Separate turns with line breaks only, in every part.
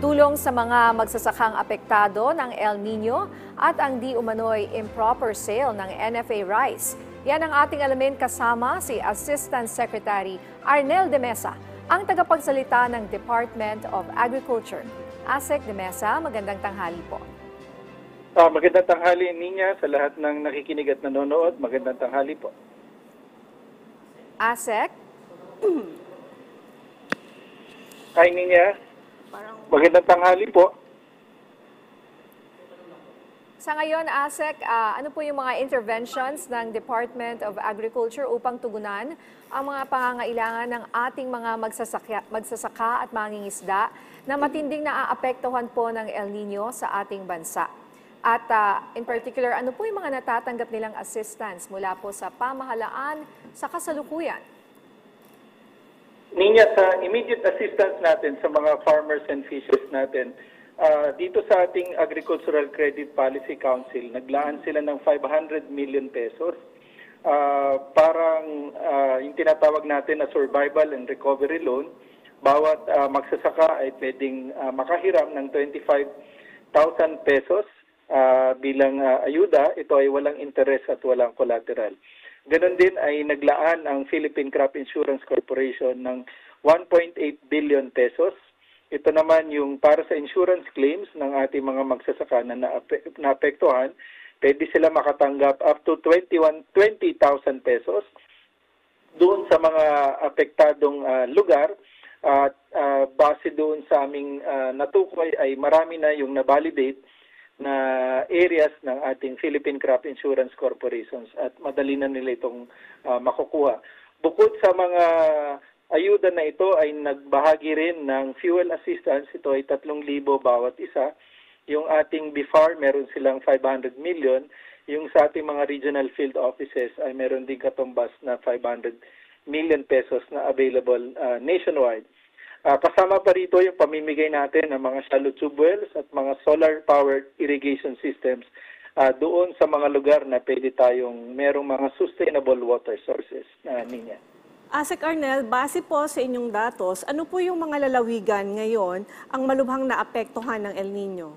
Tulong sa mga magsasakang apektado ng El Nino at ang di umano'y improper sale ng NFA rice. Yan ang ating alamin kasama si Assistant Secretary Arnel de Mesa, ang tagapagsalita ng Department of Agriculture. ASEC de Mesa, magandang tanghali po.
Magandang tanghali niya sa lahat ng nakikinig at nanonood. Magandang tanghali po.
ASEC?
Hi Ninya. Magandang tanghali po.
Sa ngayon, ASEC, ano po yung mga interventions ng Department of Agriculture upang tugunan ang mga pangangailangan ng ating mga magsasaka at mangingisda na matinding naaapektuhan po ng El Nino sa ating bansa? At in particular, ano po yung mga natatanggap nilang assistance mula po sa pamahalaan sa kasalukuyan?
Ninya, sa immediate assistance natin sa mga farmers and fishers natin, dito sa ating Agricultural Credit Policy Council, naglaan sila ng 500 million pesos. Parang yung tinatawag natin na survival and recovery loan, bawat magsasaka ay pwedeng makahiram ng 25,000 pesos bilang ayuda. Ito ay walang interest at walang collateral. Ganon din ay naglaan ang Philippine Crop Insurance Corporation ng 1.8 billion pesos. Ito naman yung para sa insurance claims ng ating mga magsasaka na naapektuhan, pwede sila makatanggap up to 20,000 pesos doon sa mga apektadong lugar. At base doon sa aming natukoy ay marami na yung na-validate na areas ng ating Philippine Crop Insurance Corporations at madali na nila itong makukuha. Bukod sa mga ayuda na ito ay nagbahagi rin ng fuel assistance. Ito ay 3,000 bawat isa. Yung ating BIFAR, meron silang 500 million. Yung sa ating mga regional field offices ay meron din katumbas na 500 million pesos na available nationwide. Kasama pa rito yung pamimigay natin ng mga shallow tube wells at mga solar-powered irrigation systems doon sa mga lugar na pwede tayong merong mga sustainable water sources. Ninya.
ASEC Arnel, base po sa inyong datos, ano po yung mga lalawigan ngayon ang malubhang naapektuhan ng El Nino?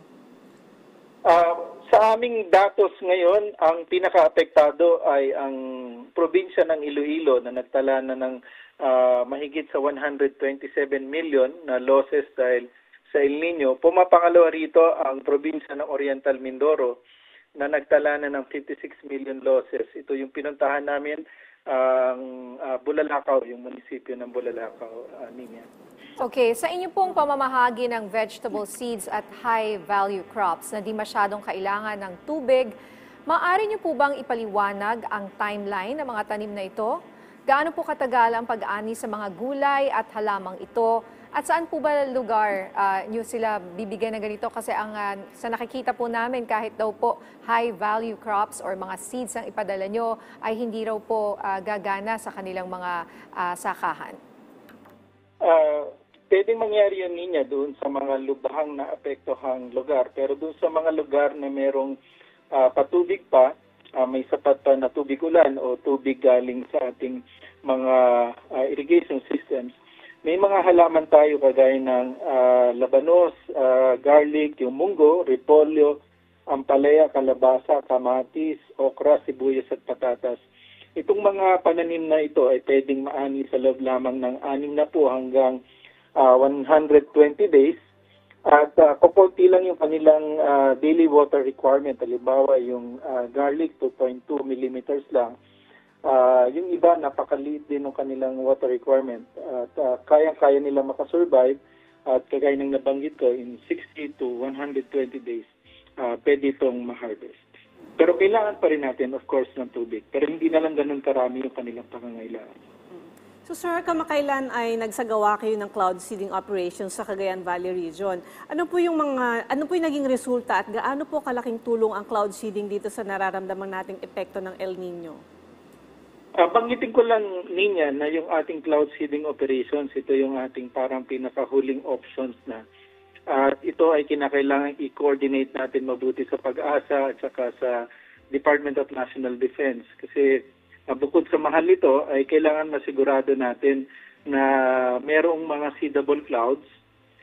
Sa aming datos ngayon, ang pinaka-apektado ay ang probinsya ng Iloilo na nagtala na ng mahigit sa 127 million na losses dahil sa El Nino. Pumapangalawa rito ang probinsya ng Oriental Mindoro na nagtala na ng 56 million losses. Ito yung pinuntahan namin ang Bulalakaw, yung munisipyo ng Bulalakaw, Ninya.
Okay, sa inyo pong pamamahagi ng vegetable seeds at high-value crops na di masyadong kailangan ng tubig, maaari niyo po bang ipaliwanag ang timeline ng mga tanim na ito? Gaano po katagal ang pag-ani sa mga gulay at halamang ito? At saan po ba lugar niyo sila bibigyan ng ganito? Kasi sa nakikita po namin, kahit daw po high-value crops or mga seeds ang ipadala nyo, ay hindi raw po gagana sa kanilang mga sakahan.
Pwedeng mangyari yun niya doon sa mga lubhang na apektuhang lugar. Pero doon sa mga lugar na merong patubig pa, may sapat pa na tubig ulan o tubig galing sa ating mga irrigation systems, may mga halaman tayo kagaya ng labanos, garlic, yung munggo, repolyo, ampalaya, kalabasa, kamatis, okra, sibuyas at patatas. Itong mga pananim na ito ay pwedeng maani sa loob lamang ng 6 na po hanggang 120 days. At kukunti lang yung kanilang daily water requirement. Halimbawa, yung garlic, 2.2 millimeters lang. Yung iba, napakaliit din ng kanilang water requirement. At kaya-kaya nila makasurvive. At kagaya ng nabanggit ko, in 60 to 120 days, pwede itong ma-harvest. Pero kailangan pa rin natin, of course, ng tubig. Pero hindi na lang ganun karami yung kanilang pangangailangan.
So sir, kamakailan ay nagsagawa kayo ng cloud seeding operations sa Cagayan Valley Region. Ano po yung naging resulta at gaano po kalaking tulong ang cloud seeding dito sa nararamdaman nating epekto ng El Nino?
Banggitin ko lang, Ninya, na yung ating cloud seeding operations, ito yung ating parang pinakahuling options na. At ito ay kinakailangan i-coordinate natin mabuti sa Pag-asa at saka sa Department of National Defense. Kasi bukod sa mahal ito, ay kailangan masigurado natin na merong mga seedable clouds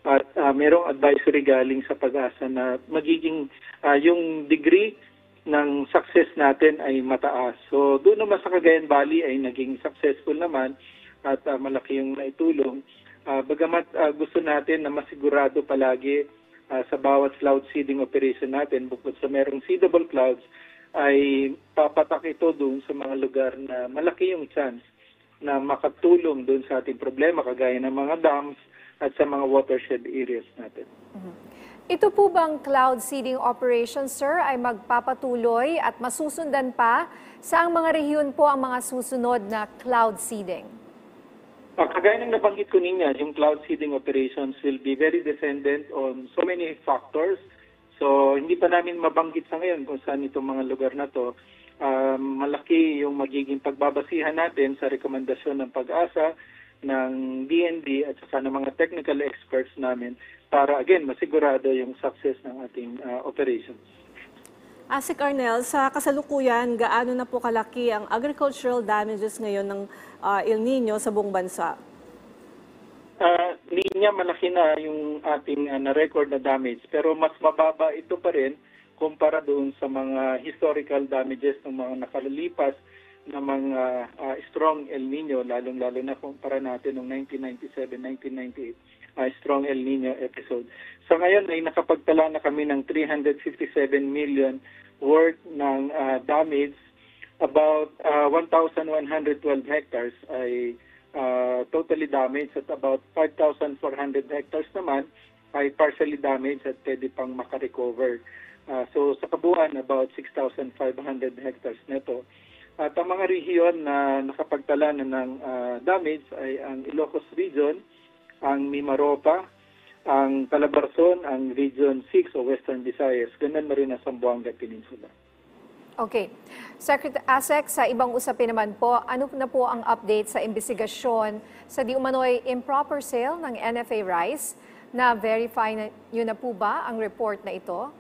at merong advisory galing sa Pag-asa na magiging yung degree ng success natin ay mataas. So doon naman sa Cagayan Valley ay naging successful naman at malaki yung naitulong. Bagamat gusto natin na masigurado palagi sa bawat cloud seeding operation natin, bukod sa merong seedable clouds, ay papatak ito doon sa mga lugar na malaki yung chance na makatulong doon sa ating problema, kagaya ng mga dams at sa mga watershed areas natin.
Ito po bang cloud seeding operation, sir, ay magpapatuloy at masusundan pa? Saang mga rehiyon po ang mga susunod na cloud seeding?
Kagaya ng nabanggit ko niya, yung cloud seeding operations will be very dependent on so many factors. So, hindi pa namin mabanggit sa ngayon kung saan itong mga lugar na to. Malaki yung magiging pagbabasihan natin sa rekomendasyon ng Pag-asa, ng DND at saka ng mga technical experts namin para, again, masigurado yung success ng ating operations.
Si Arnel, sa kasalukuyan, gaano na po kalaki ang agricultural damages ngayon ng El Nino sa buong bansa?
Linya, malaki na yung ating na-record na damage, pero mas mababa ito pa rin kumpara doon sa mga historical damages ng mga nakalilipas na mga strong El Nino, lalong-lalo na kumpara natin noong 1997-1998, strong El Nino episode. So ngayon ay nakapagtala na kami ng 357 million worth ng damage. About 1,112 hectares ay totally damaged at about 5,400 hectares naman ay partially damaged at pwede pang makarecover. So sa kabuuan, about 6,500 hectares nito. At ang mga rehiyon na nakapagtala na ng damage ay ang Ilocos Region, ang Mimaropa, ang Calabarzon, ang Region 6 o Western Visayas, ganun na rin ang Zamboanga Peninsula.
Okay. Secretary Asek, sa ibang usapin naman po, ano na po ang update sa investigasyon sa di umano'y improper sale ng NFA rice? Na-verify nyo na po ba ang report na ito?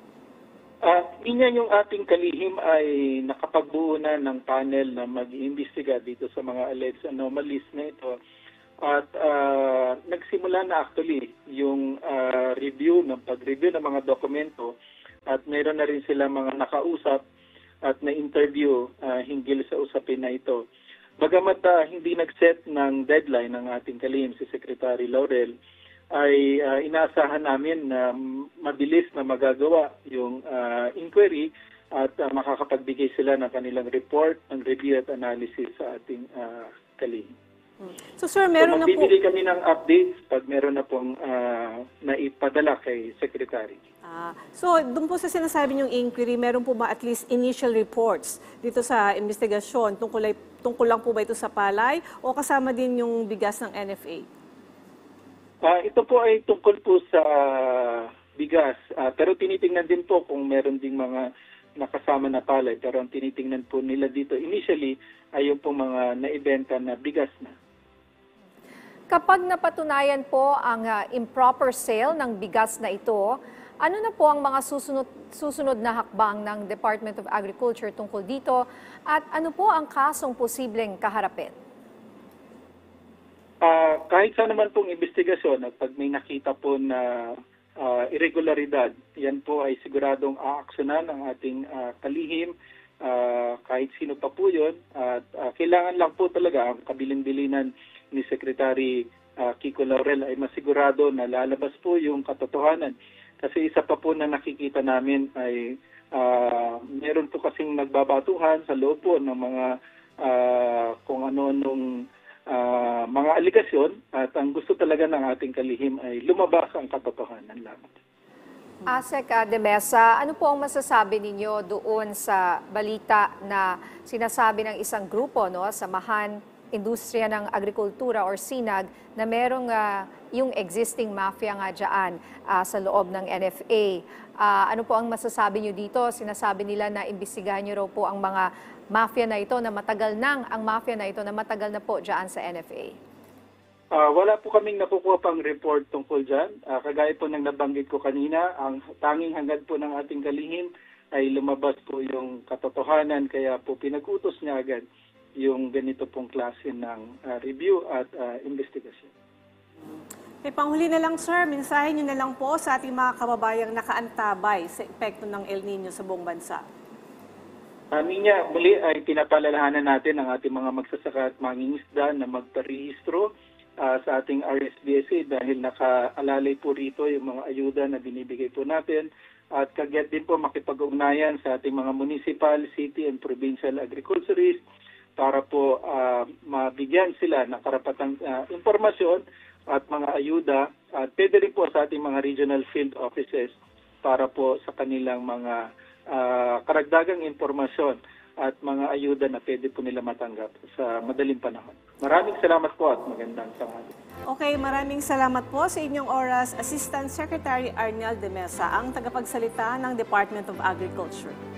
Yung ating kalihim ay nakapagbuo na ng panel na mag-iimbestiga dito sa mga alleged anomalies na ito. At nagsimula na actually yung pag-review ng mga dokumento at mayroon na rin sila mga nakausap at na-interview hinggil sa usapin na ito. Bagamat hindi nag-set ng deadline ng ating kalihim si Secretary Laurel, ay inaasahan namin na mabilis na magagawa yung inquiry at makakapagbigay sila ng kanilang report, ng review at analysis sa ating kalihim.
So sir, meron na po...
magbibigay kami ng updates pag meron na pong naipadala kay Secretary.
So doon po sa sinasabi niyong inquiry, meron po ba at least initial reports dito sa investigasyon? Tungkol lang po ba ito sa palay o kasama din yung bigas ng NFA?
Ito po ay tungkol po sa bigas, pero tinitingnan din po kung meron ding mga nakasama na palay. Pero ang tinitingnan po nila dito initially ay yung po mga naibenta na bigas na.
Kapag napatunayan po ang improper sale ng bigas na ito, ano na po ang mga susunod na hakbang ng Department of Agriculture tungkol dito at ano po ang kasong posibleng kaharapin?
Kahit sa naman pong investigasyon at pag may nakita po na irregularidad, yan po ay siguradong aaksyonan ng ating kalihim, kahit sino pa po yun. At kailangan lang po talaga ang kabilin-bilinan ni Secretary Kiko Laurel ay masigurado na lalabas po yung katotohanan. Kasi isa pa po na nakikita namin ay meron po kasing nagbabatuhan sa loob po ng mga kung ano-anong mga aligasyon at ang gusto talaga ng ating kalihim ay lumabas ang katotohanan lamang.
Asek de Mesa, ano po ang masasabi ninyo doon sa balita na sinasabi ng isang grupo, Samahan Industriya ng Agrikultura or SINAG, na merong yung existing mafia nga dyan sa loob ng NFA. Ano po ang masasabi nyo dito? Sinasabi nila na imbestigahan nyo raw po ang mga mafia na ito na matagal na po dyan sa NFA.
Wala po kaming nakukuha pang report tungkol dyan. Kagaya po ng nabanggit ko kanina, ang tanging hangad po ng ating kalihim ay lumabas po yung katotohanan, kaya po pinag-utos niya agad yung ganito pong klase ng review at investigasyon.
Panghuli na lang, sir, mensahe nyo na lang po sa ating mga kababayang nakaantabay sa epekto ng El Nino sa buong bansa.
Ninya, muli ay pinapalalahanan natin ang ating mga magsasaka at mangingisda na magparehistro sa ating RSBSA dahil nakaalalay po rito yung mga ayuda na binibigay po natin at kagyat din po makipag-ugnayan sa ating mga municipal, city and provincial agriculturists para po mabigyan sila ng karapatang impormasyon at mga ayuda at pwede rin po sa ating mga regional field offices para po sa kanilang mga karagdagang impormasyon at mga ayuda na pwede po nila matanggap sa madaling panahon. Maraming salamat po at magandang tanghali.
Okay, maraming salamat po sa inyong oras, Assistant Secretary Arnel de Mesa, ang tagapagsalita ng Department of Agriculture.